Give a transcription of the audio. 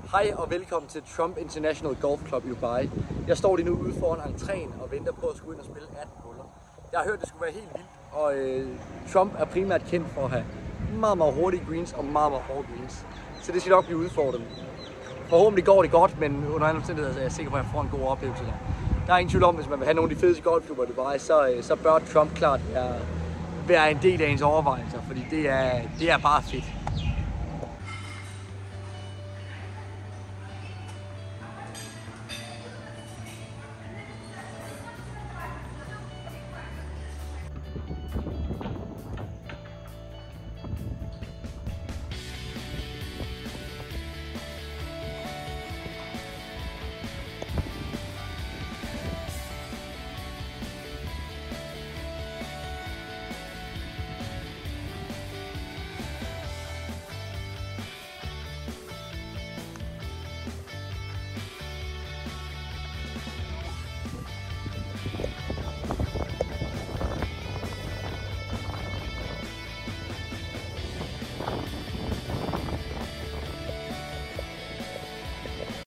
Hej og velkommen til Trump International Golf Club i Dubai. Jeg står lige nu ude foran entréen og venter på at skulle ind og spille 18 huller. Jeg har hørt, det skulle være helt vildt, og Trump er primært kendt for at have meget hurtige greens og meget hårde greens. Så det skal nok blive udfordrende. Forhåbentlig går det godt, men under andre omstændigheder er jeg sikker på, at jeg får en god oplevelse der. Der er ingen tvivl om, hvis man vil have nogle af de fedeste golfklubber i Dubai, så bør Trump klart være en del af ens overvejelser, fordi det er bare fedt.